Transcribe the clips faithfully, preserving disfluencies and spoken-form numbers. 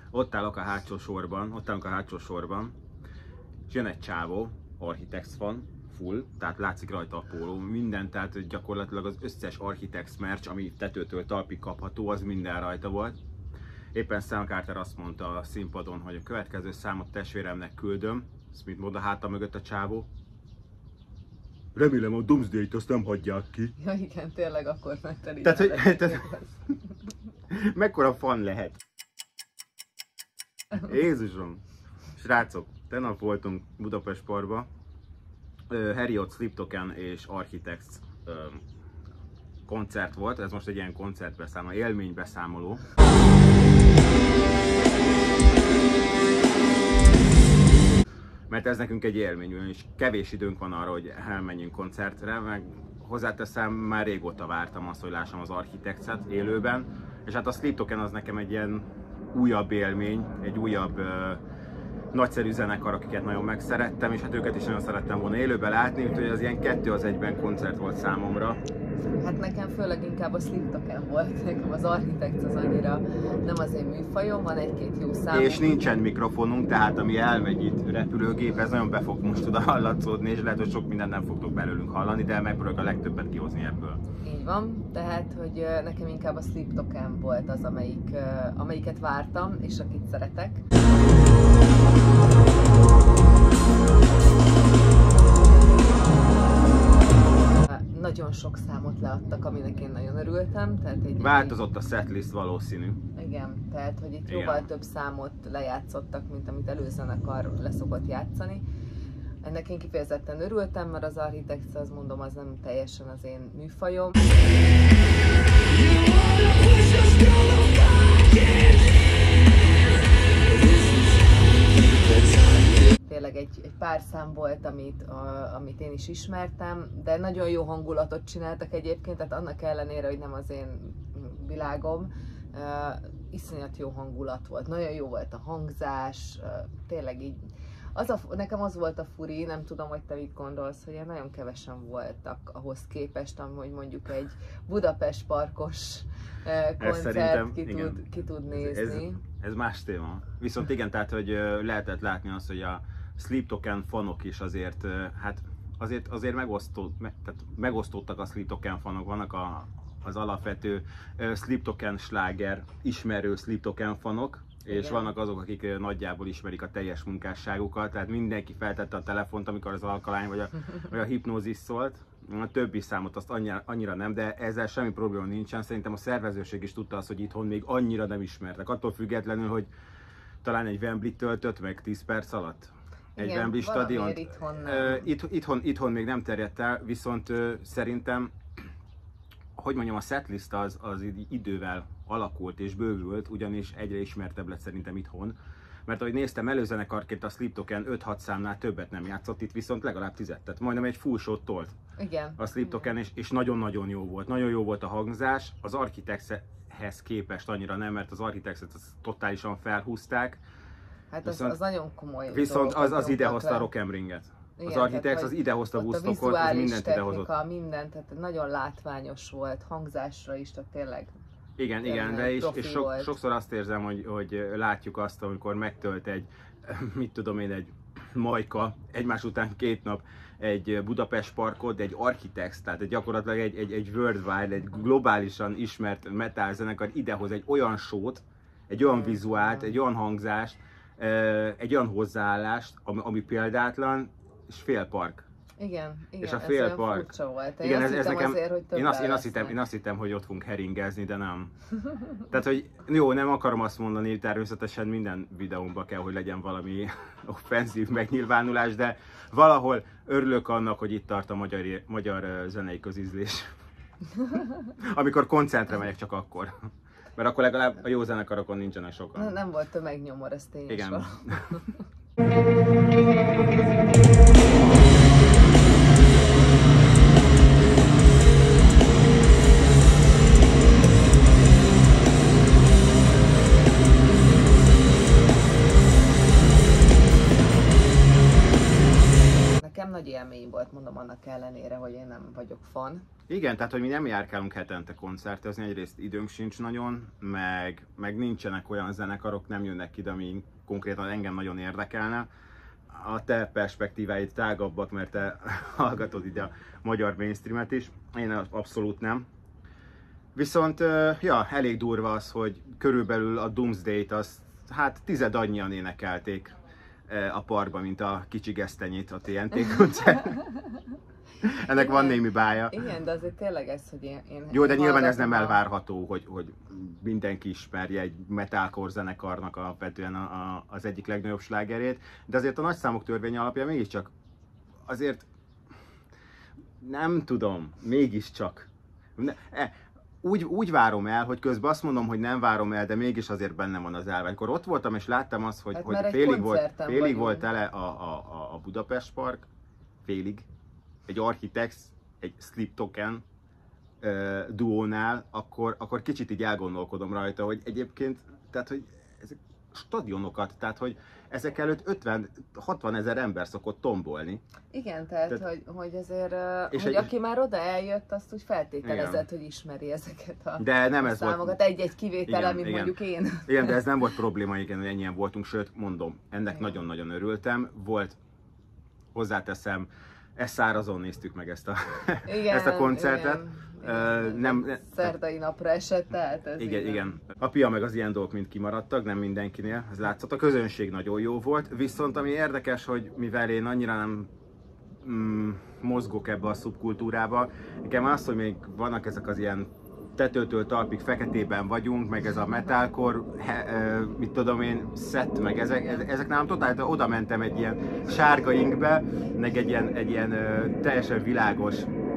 ott állok a hátsó sorban, ott állunk a hátsó sorban, és jön egy csávó, Architects fan, full, tehát látszik rajta a póló, minden, tehát gyakorlatilag az összes Architects merch, ami tetőtől talpig kapható, az minden rajta volt. Éppen Sam Carter azt mondta a színpadon, hogy a következő számot testvéremnek küldöm, ezt mit mond a háta mögött a csávó. Remélem a Doomsday-t azt nem hagyják ki. Ja igen, tényleg akkor megtelik. Tehát, hogy, tehát, mekkora fan lehet? Jézusom! Srácok, tegnap voltunk Budapest Parkba, uh, Harriot, Sleep Token és Architects uh, koncert volt, ez most egy ilyen koncertbeszámoló, élménybeszámoló. Mert ez nekünk egy élmény, és kevés időnk van arra, hogy elmenjünk koncertre, meg hozzáteszem, már régóta vártam azt, hogy lássam az Architects-et élőben, és hát a Sleep Token az nekem egy ilyen újabb élmény, egy újabb uh, nagyszerű zenekar, akiket nagyon megszerettem, és hát őket is nagyon szerettem volna élőben látni, úgyhogy az ilyen kettő az egyben koncert volt számomra. Hát nekem főleg inkább a Sleep Token volt, nekem az Architects az annyira nem az én műfajom, van egy-két jó szám. És nincsen mikrofonunk, tehát ami elmegy itt repülőgép, ez nagyon be fog most oda hallatszódni, és lehet, hogy sok mindent nem fogtok belőlünk hallani, de megpróbálok a legtöbbet kihozni ebből. Így van, tehát, hogy nekem inkább a Sleep Token volt az, amelyik, amelyiket vártam, és akit szeretek. Nagyon sok számot leadtak, aminek én nagyon örültem. Tehát egy Változott a setlist valószínű. Igen, tehát hogy itt Igen. jóval több számot lejátszottak, mint amit előzenekar leszokott játszani. Ennek én kifejezetten örültem, mert az Architects, az mondom, az nem teljesen az én műfajom. Tényleg egy, egy pár szám volt, amit, a, amit én is ismertem, de nagyon jó hangulatot csináltak egyébként, tehát annak ellenére, hogy nem az én világom, uh, iszonyat jó hangulat volt, nagyon jó volt a hangzás, uh, tényleg így. Az a, nekem az volt a furi, nem tudom, hogy te mit gondolsz, hogy nagyon kevesen voltak ahhoz képest, hogy mondjuk egy Budapest Parkos uh, koncert ki tud, ki tud nézni. Ez, ez, ez más téma. Viszont igen, tehát hogy uh, lehetett látni azt, hogy a Sleep Token fanok is azért, uh, hát azért, azért megosztó, me, tehát megosztottak a Sleep Token fanok, vannak a, az alapvető uh, Sleep Token sláger ismerő Sleep Token fanok, és igen. Vannak azok, akik nagyjából ismerik a teljes munkásságukat, tehát mindenki feltette a telefont, amikor az alkalány vagy a, vagy a hipnózis szólt. A többi számot azt annyira, annyira nem, de ezzel semmi probléma nincsen. Szerintem a szervezőség is tudta azt, hogy itthon még annyira nem ismertek. Attól függetlenül, hogy talán egy Wembley töltött meg tíz perc alatt. Egy igen, Wembley stadion. Itthon, Itt, itthon, itthon még nem terjedt el, viszont uh, szerintem, hogy mondjam, a setlist az, az idővel alakult és bővült, ugyanis egyre ismertebb lett szerintem itthon. Mert ahogy néztem, előzenekarként a Sleep Token öt-hat számnál többet nem játszott, itt viszont legalább tízet, tehát majdnem egy full shot tolt. Igen. A Sleep Token, és, és nagyon-nagyon jó volt. Nagyon jó volt a hangzás, az Architects-hez képest annyira nem, mert az Architects-et totálisan felhúzták. Hát az, viszont, az nagyon komoly. Viszont az, az idehozta a Rock am Ringet. Az Architects az idehozta a Woodstockot, az mindent idehozott. Mindent, tehát nagyon látványos volt, hangzásra is, tehát tényleg. Igen, igen, de és, és so, sokszor azt érzem, hogy, hogy látjuk azt, amikor megtölt egy, mit tudom én, egy Majka, egymás után két nap egy Budapest Parkot, egy Architects, tehát egy gyakorlatilag egy, egy, egy worldwide, egy globálisan ismert metal zenekar idehoz egy olyan show-t, egy olyan vizuált, egy olyan hangzást, egy olyan hozzáállást, ami, ami példátlan, és fél park. Igen, igen, és a fél ez park. Furcsa volt. Én igen, azt ez, ez nekem, azért, hogy én, azt, én, azt hittem, én azt hittem, hogy ott fogunk heringezni, de nem. Tehát, hogy jó, nem akarom azt mondani, természetesen minden videómban kell, hogy legyen valami offenzív megnyilvánulás, de valahol örülök annak, hogy itt tart a magyar, magyar zenei közízlés. Amikor koncertre megyek, csak akkor. Mert akkor legalább a jó zenekarokon nincsenek sokan. Nem, nem volt tömegnyomor, ez tényleg. Igen. Nekem nagy élmény volt, mondom, annak ellenére, hogy én nem vagyok fan. Igen, tehát hogy mi nem járkálunk hetente koncertezni, egyrészt időnk sincs nagyon, meg, meg nincsenek olyan zenekarok, nem jönnek ide, ami konkrétan engem nagyon érdekelne. A te perspektíváid tágabbak, mert te hallgatod ide a magyar mainstreamet is, én abszolút nem. Viszont, ja, elég durva az, hogy körülbelül a Doomsday-t azt, hát tized annyian énekelték a parkban, mint a Kicsi Gesztenyét a té en té koncert. Ennek igen, van némi bája. Igen, de azért tényleg ez, hogy én... én Jó, de nyilván ez nem elvárható, hogy, hogy mindenki ismerje egy metalcore zenekarnak alapvetően a, a, az egyik legnagyobb slágerét, de azért a nagyszámok törvénye alapján mégiscsak azért nem tudom, mégiscsak. Ne, e, úgy, úgy várom el, hogy közben azt mondom, hogy nem várom el, de mégis azért benne van az elve. Amikor ott voltam és láttam azt, hogy, hát hogy félig, volt, félig vagyunk. volt tele a, a, a Budapest Park, félig, egy Architects, egy Sleep Token uh, duónál, akkor, akkor kicsit így elgondolkodom rajta, hogy egyébként, tehát hogy ezek stadionokat, tehát hogy ezek előtt ötven-hatvan ezer ember szokott tombolni. Igen, tehát, tehát hogy, hogy azért, és hogy egy, aki már oda eljött, azt úgy feltételezett, hogy ismeri ezeket a, de nem a ez számokat. Egy-egy kivétele, mint igen. mondjuk én. Igen, de ez nem volt probléma, igen, hogy ennyien voltunk, sőt, mondom, ennek nagyon-nagyon örültem. Volt, hozzáteszem, ezt szárazon néztük meg ezt a, igen, ezt a koncertet. Igen. Uh, nem, ne, szerdai napra esett, tehát ez igen, igen. A pia meg az ilyen dolgok mind kimaradtak, nem mindenkinél, ez látszott. A közönség nagyon jó volt, viszont ami érdekes, hogy mivel én annyira nem mm, mozgok ebbe a szubkultúrába, nekem az, hogy még vannak ezek az ilyen tetőtől talpig feketében vagyunk, meg ez a metalcore, he, mit tudom én, set, meg ezek, ezek nálam totál, oda mentem egy ilyen sárga inkbe, meg egy ilyen, egy ilyen teljesen világos,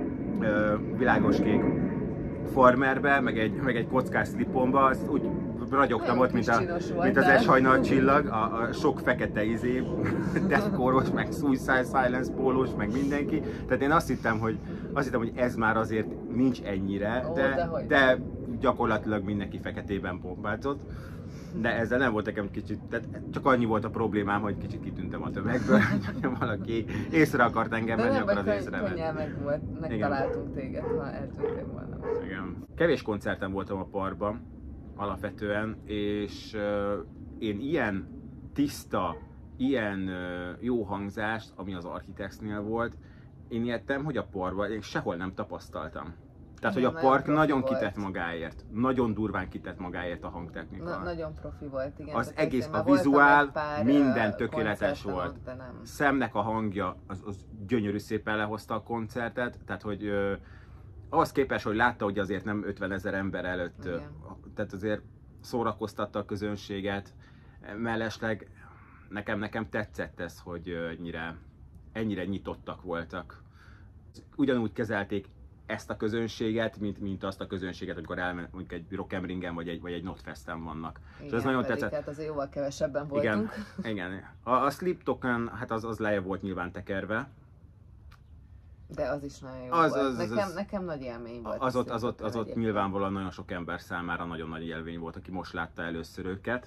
világos kék farmerbe, meg egy, meg egy kockás slipomba, azt úgy ragyogtam ott, mint, a, mint az Eshajnal csillag, a, a sok fekete izé, deathcore-os, meg Suicide Silence pólós, meg mindenki. Tehát én azt hittem, hogy, azt hittem, hogy ez már azért nincs ennyire, Ó, de, de, de gyakorlatilag mindenki feketében bombázott. De ezzel nem volt nekem kicsit, tehát csak annyi volt a problémám, hogy kicsit kitűntem a tömegből, hogy valaki észre akart engem venni, akkor az észrevett. De nem, meg volt, megtaláltunk téged, ha eltűntél volna. Igen. Kevés koncerten voltam a parkban, alapvetően, és uh, én ilyen tiszta, ilyen uh, jó hangzást, ami az Architectsnél volt, én ilyettem, hogy a parkban én sehol nem tapasztaltam. Tehát, igen, hogy a park nagyon, nagyon kitett magáért, nagyon durván kitett magáért a hangtechnika. Na, nagyon profi volt, igen. Az egész, a vizuál, minden tökéletes volt. Ott, nem. Szemnek a hangja, az, az gyönyörű szépen lehozta a koncertet, tehát, hogy uh, ahhoz képest, hogy látta, hogy azért nem ötvenezer ember előtt, igen, tehát azért szórakoztatta a közönséget, mellesleg nekem, nekem tetszett ez, hogy ennyire, ennyire nyitottak voltak. Ugyanúgy kezelték ezt a közönséget, mint, mint azt a közönséget, amikor elmennek mondjuk egy Rock am Ringen vagy egy, vagy egy Notfesten vannak. Igen, és ez nagyon pedig tetszett. Hát azért jóval kevesebben voltunk. Igen, igen. A, a Sleep Token, hát az, az lejjebb volt nyilván tekerve. De az is nagyon jó az, volt. Az, az, nekem, az, nekem nagy élmény volt. Az ott, az ott, az ott nyilvánvalóan nagyon sok ember számára nagyon nagy élmény volt, aki most látta először őket.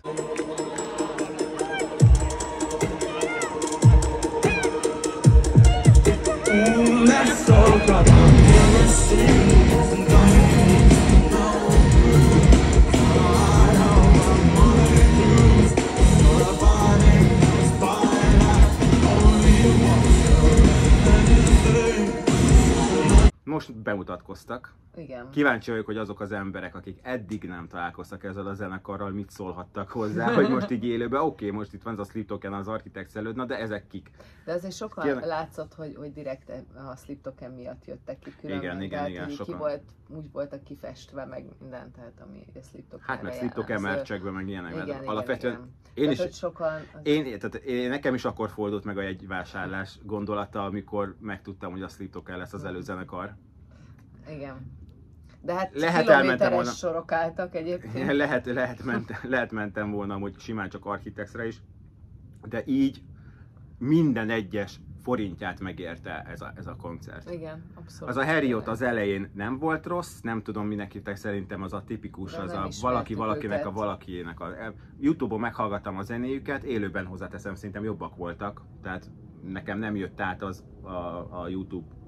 Most bemutatkoztak. Igen. Kíváncsi vagyok, hogy azok az emberek, akik eddig nem találkoztak ezzel a zenekarral, mit szólhattak hozzá, hogy most így élőben, oké, okay, most itt van az a Sleep Token az Architects előtt, na de ezek kik? De azért sokan Kérlek. látszott, hogy, hogy direkt a Sleep Token miatt jöttek ki különben. Igen, igen, tehát, igen, ki sokan. volt, úgy voltak kifestve, meg minden, tehát ami a Sleep Token. Hát meg Sleep Token mercsekben, meg ilyenek. Igen, igen, alapvetően igen. Én tehát, is, sokan... Az... én, tehát én, nekem is akkor fordult meg a jegyvásárlás gondolata, amikor megtudtam, hogy a Sleep Token lesz az előzenekar. Igen. De hát lehet kilométeres volna, sorok álltak egyébként. Lehet, lehet, ment, lehet mentem volna, hogy simán csak Architectsre is, de így minden egyes forintját megérte ez a, ez a koncert. Igen, abszolút. Az a Harriot az elején nem volt rossz, nem tudom minek hívták, szerintem az a tipikus, de az a valaki valakinek őket. a valakiének. A, YouTube-on meghallgattam a zenéjüket, élőben hozzáteszem, szerintem jobbak voltak, tehát nekem nem jött át az a, a YouTube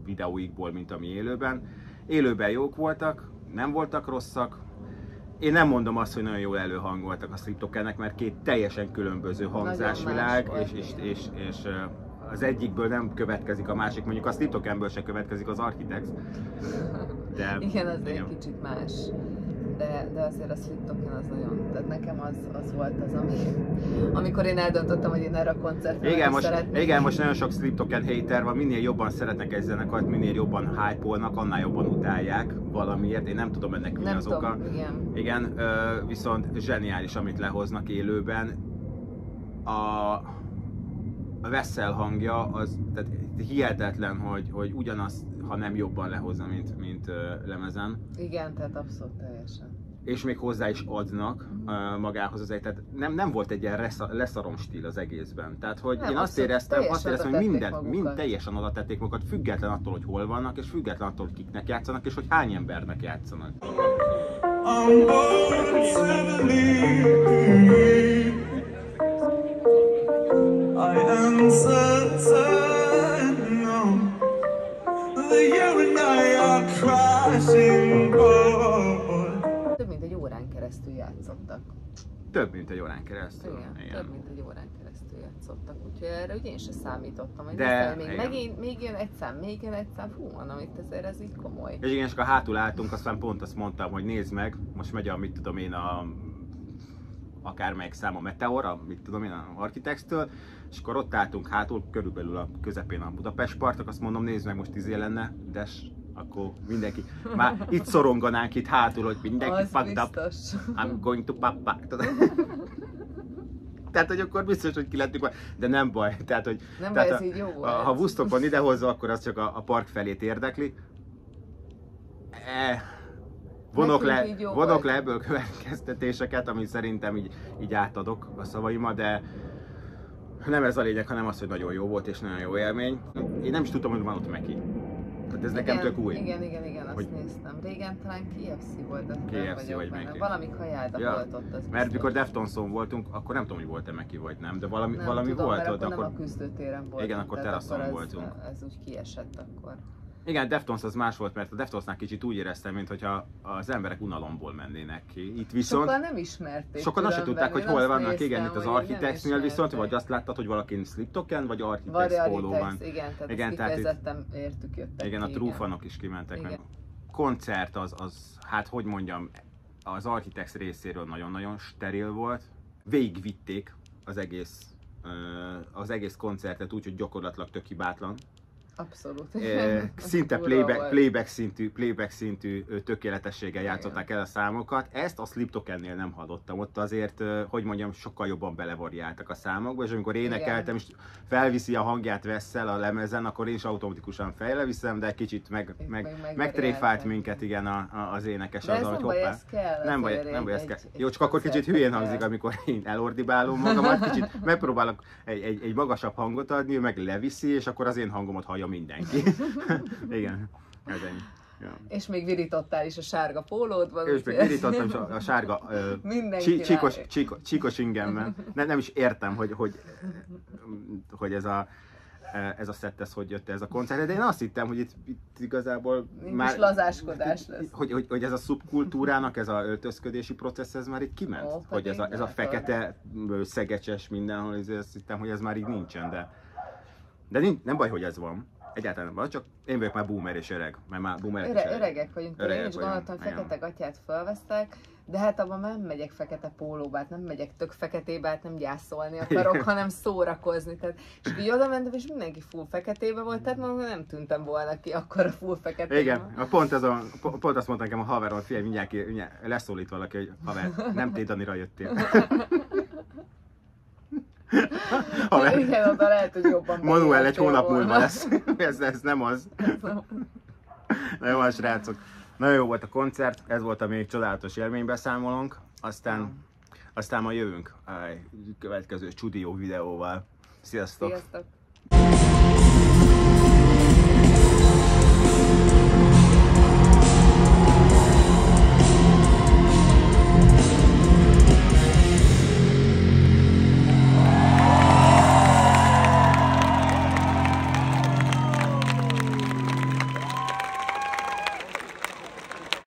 videóikból, mint ami élőben. Élőben jók voltak, nem voltak rosszak. Én nem mondom azt, hogy nagyon jól előhangoltak a Sleep Tokennek, mert két teljesen különböző hangzásvilág, és, és, és, és az egyikből nem következik a másik, mondjuk a Sleep Tokenből se következik az Architects. De, igen, az egy kicsit más. De, de azért a Sleep Token az nagyon, tehát nekem az, az volt az, ami, amikor én eldöntöttem, hogy én erre a koncertre igen, most, szeretnék. igen, most nagyon sok Sleep Token hater van, minél jobban szeretnek egy zenekart, minél jobban hype-olnak, annál jobban utálják valamiért, én nem tudom ennek mi az oka. Igen, igen viszont zseniális, amit lehoznak élőben. A, a Vessel hangja, az tehát hihetetlen, hogy, hogy ugyanaz, ha nem jobban lehozza, mint, mint uh, lemezen. Igen, tehát abszolút teljesen. És még hozzá is adnak uh, magához az egy, tehát nem, nem volt egy ilyen leszarom stíl az egészben. Tehát, hogy nem, én azt éreztem, azt éreztem, hogy minden, mind teljesen oda tették magukat, független attól, hogy hol vannak, és független attól, hogy kiknek játszanak, és hogy hány embernek játszanak. I am certain no, that you and I are crashing board. Több mint egy órán keresztül játszottak. Több mint egy órán keresztül? Igen, igen. Több mint egy órán keresztül játszottak, úgyhogy erre ugye én sem számítottam, hogy de még, megint, még jön egy szám, még jön egy szám, hú, mondom, itt azért ez így komoly. És igen, és akkor hátul álltunk, aztán pont azt mondtam, hogy nézd meg, most megy a, mit tudom én, a akármelyik szám a Meteor, mit tudom én, a Architects-től, és akkor ott álltunk hátul, körülbelül a közepén a Budapest partok, azt mondom, nézd meg, most izé lenne, des, akkor mindenki, már itt szoronganánk itt hátul, hogy mindenki fucked up, I'm going to papa. Tehát, hogy akkor biztos, hogy ki lettünk, de nem baj. Tehát, hogy, nem tehát baj, a, ez így jó volt. Ha Woodstockon idehozza, akkor az csak a, a park felét érdekli. E, vonok le, vonok le ebből következtetéseket, amit szerintem így, így átadok a szavaimmal, de nem ez a lényeg, hanem az, hogy nagyon jó volt és nagyon jó élmény. Én nem is tudtam, hogy van ott Meki. Tehát ez igen, nekem tök új. Igen, igen, igen, azt hogy... néztem. Régen talán K F C volt, de K F C vagy Meki. Valami kajáda ja, volt ott. Az mert mikor Deftonson voltunk, akkor nem tudom, hogy volt-e Meki vagy nem, de valami, nem valami tudom, volt mert ott. Akkor akkor nem a küzdőtéren volt. Igen, akkor teraszon voltunk. Ez, ez úgy kiesett akkor. Igen, Deftones az más volt, mert a Deftonsnál kicsit úgy éreztem, mintha az emberek unalomból mennének ki. Itt viszont... Sokan nem ismerték. Sokan azt sem tudták, hogy hol vannak, néztem, igen, itt az Architects-nél viszont, vagy azt láttad, hogy valakin Sleep Token, vagy Architects póló van. Igen, tehát igen, tehát kifejezetten értük jöttek igen, ki, a true fanok is kimentek meg. Koncert az, az, hát hogy mondjam, az Architects részéről nagyon-nagyon steril volt. Végigvitték az egész, az egész koncertet úgy, hogy gyakorlatilag tök hibátlan. Abszolút. E, szinte playback, playback, szintű, playback szintű tökéletességgel játszották el a számokat. Ezt a Sleep Tokennél nem hallottam. Ott azért, hogy mondjam, sokkal jobban belevariáltak a számokba, és amikor énekeltem, és felviszi a hangját Vessel a lemezen, akkor én is automatikusan fejleviszem, de kicsit meg, meg, meg megtréfált minket igen, a, a, az énekes. De az, ez nem baj, ez kell. Nem baj, nem baj, ez kell. Jó, csak akkor kicsit hülyén hangzik, amikor én elordibálom magamat, kicsit megpróbálok egy, egy, egy magasabb hangot adni, ő meg leviszi, és akkor az én hangomat hallja mindenki. Igen, ez ennyi. Ja. És még virítottál is a sárga pólódban. És még virítottam a, a sárga uh, csí, csíkos, csíkos, csíkos ingemben. Nem, nem is értem, hogy, hogy, hogy ez a ez a szett, ez hogy jött ez a koncert, de én azt hittem, hogy itt, itt igazából nincs már lazáskodás lesz. Hogy, hogy, hogy ez a szubkultúrának, ez a öltözködési processz, ez már itt kiment. Ó, hogy ez a, ez a fekete, szegecses mindenhol, azt hittem, hogy ez már így nincsen, de De nincs, nem baj, hogy ez van. Egyáltalán nem van, csak én vagyok már boomer és öreg. Mert már boomerek Öre, is öreg. Öregek vagyunk. Öregek én is gondoltam, hogy fekete gatyát felvesztek, de hát abban nem megyek fekete pólóba, hát nem megyek tök feketébe, hát nem gyászolni akarok, hanem szórakozni. Tehát, és így oda mentem, és mindenki full feketébe volt, tehát mondom, nem tűntem volna ki akkor a full feketébe. Igen, pont, ez a, pont azt mondta nekem a haverom, hogy figyelj, mindjárt, mindjárt leszólít valaki, hogy haver, nem té Danira jöttél. Haver. Igen, oda lehet, hogy jobban Manuel egy hónap múlva lesz. ez, ez nem az. Na jó, srácok. Nagyon jó volt a koncert, ez volt a még csodálatos élménybeszámolónk. Aztán, aztán ma jövünk a következő csudió videóval. Sziasztok! Sziasztok!